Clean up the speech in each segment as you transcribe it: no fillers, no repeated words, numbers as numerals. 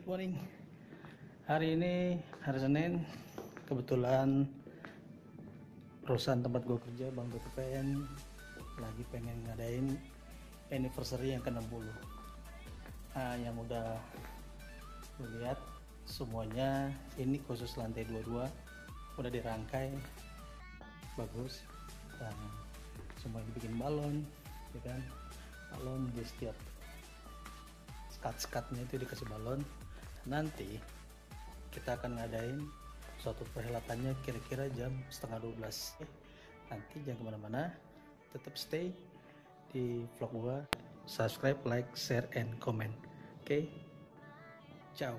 good morning. Hari ini hari Senin, kebetulan perusahaan tempat gue kerja, Bang BPPN, lagi pengen ngadain anniversary yang ke-60. Nah, yang udah lu lihat semuanya, ini khusus lantai 22 udah dirangkai bagus. Dan semua dibikin balon, ya kan? Balon di setiap skat-skatnya itu dikasih balon. Nanti kita akan ngadain suatu perhelatannya kira-kira jam 11:30. Nanti jangan kemana-mana, tetap stay di vlog gua, subscribe, like, share, and comment. Oke, ciao.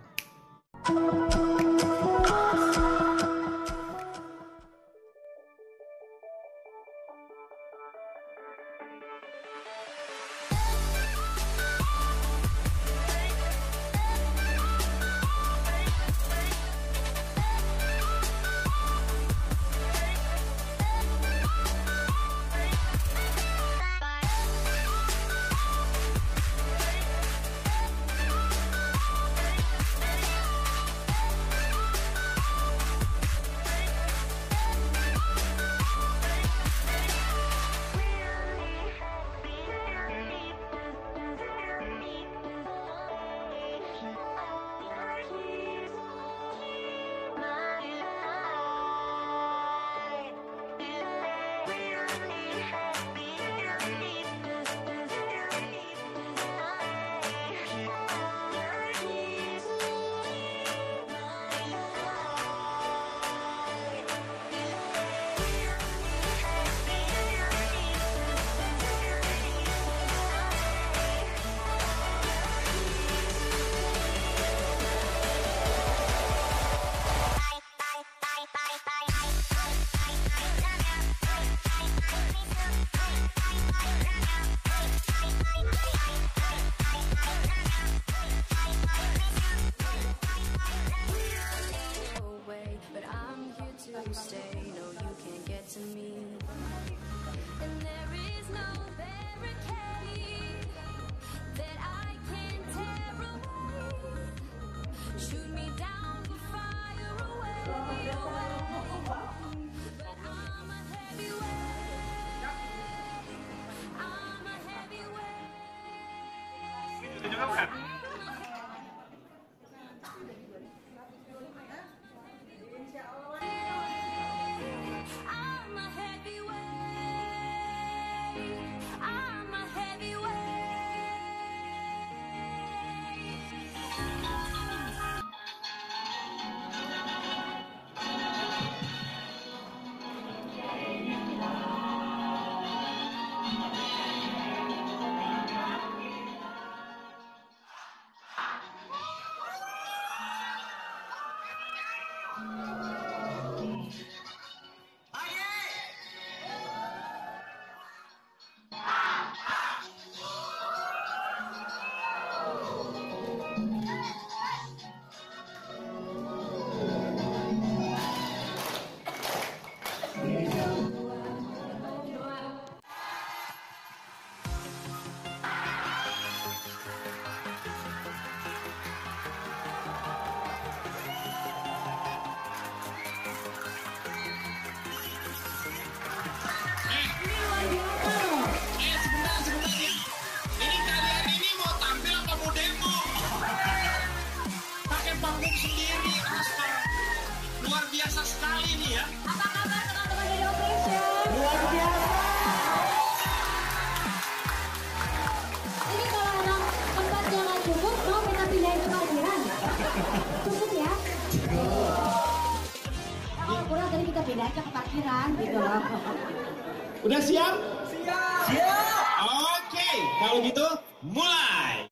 Stay, no, you can't get to me, and there is no barricade that I can tear away. Shoot me down, but fire away, but I'm a heavyweight, I'm a heavyweight. Luar biasa sekali nih ya. Apa kabar teman-teman dari Operation? Luar biasa. Ini kalau emang tempatnya nggak cukup, mau kita pindahin ke parkiran? Cukup ya? Kalau kurang tadi kita pindahin ke parkiran gitu loh. Udah siap? Siap. Siap. Oke, kalau gitu mulai.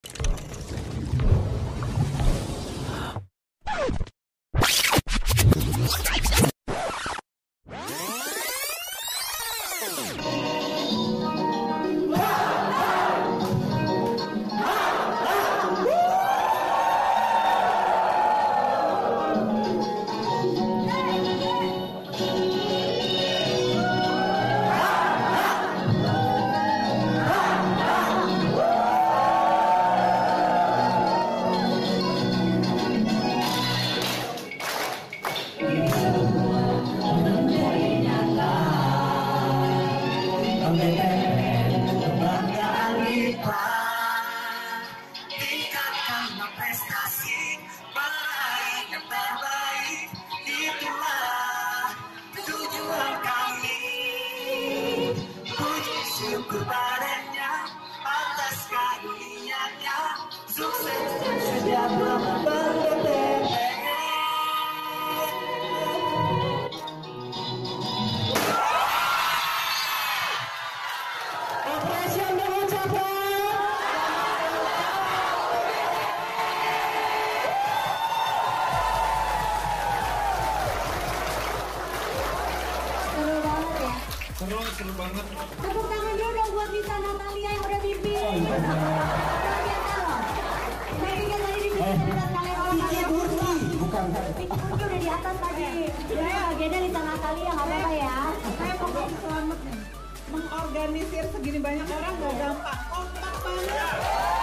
bro, seru banget. Tepuk tangan dulu dong buat Lisa Natalia yang udah mimpin. Luar biasa loh. Saya pikir tadi di sini ada kalian orang kalian berdua. Bukan. Pinky Purki udah di atas tadi. Jadi bagiannya Lisa Natalia nggak apa-apa ya. Saya mau kasih selamat nih. Mengorganisir segini banyak orang gak gampang. Kompak banget.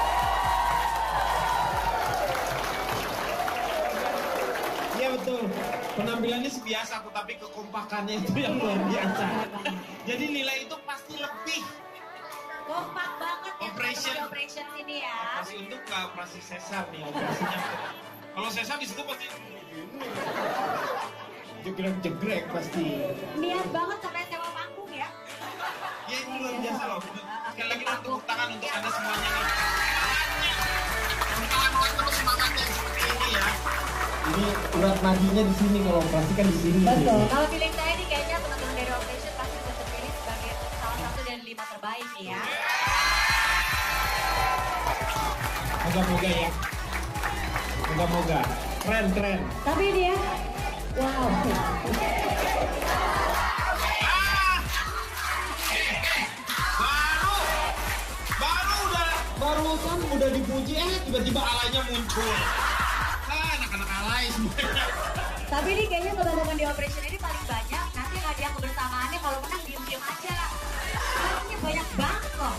Iya betul. Penampilannya biasa, tapi kekompakannya itu yang luar biasa. Jadi nilai itu pasti lebih. Kompak banget ya Operation. teman-teman di operation ini ya. Operasi untuk ke operasi sesar nih operasinya. Kalau sesar di situ pasti jegrek-jegrek pasti. Niat banget sampai sewa panggung ya. Ya ini luar biasa loh. Sekali lagi dong tepuk tangan untuk anda semuanya nih. Semangatnya, terus semangatnya seperti ini ya. Ini urat nadinya di sini, kalau operasi kan di sini. Betul. Kalau feeling saya ini kayaknya teman-teman dari operation pasti bisa terpilih sebagai salah satu dari 5 terbaik nih ya. Moga-moga ya. Moga-moga. Keren. Tapi ini ya, wow. Barusan udah dipuji, tiba-tiba alainya muncul. Anak-anak alay semuanya. Tapi ini kayaknya teman-teman di operation ini paling banyak. Nanti hadiah kebersamaannya kalau menang diem-diem aja. Hadiahnya banyak banget loh.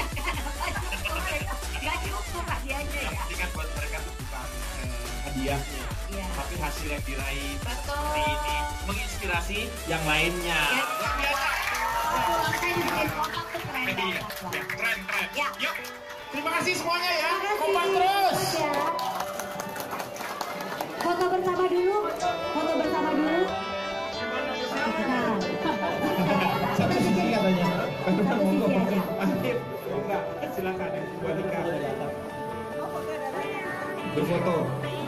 Gak cukup hadiahnya ya. Tapi kan buat mereka tuh bukan hadiahnya, Iya. tapi hasil yang diraih Betul. seperti ini menginspirasi yang lainnya. Ya. Luar biasa. Betul, makanya dibikin kompak tuh keren Iya, banget loh. ya, keren. Ya. Yuk, terima kasih semuanya ya. Terima kasih. Kompak terus. Ya. Foto bersama dulu. Nah, Satu sisi katanya. Satu sisi aja. Akhir. Enggak, silakan Bu Alika. Berfoto.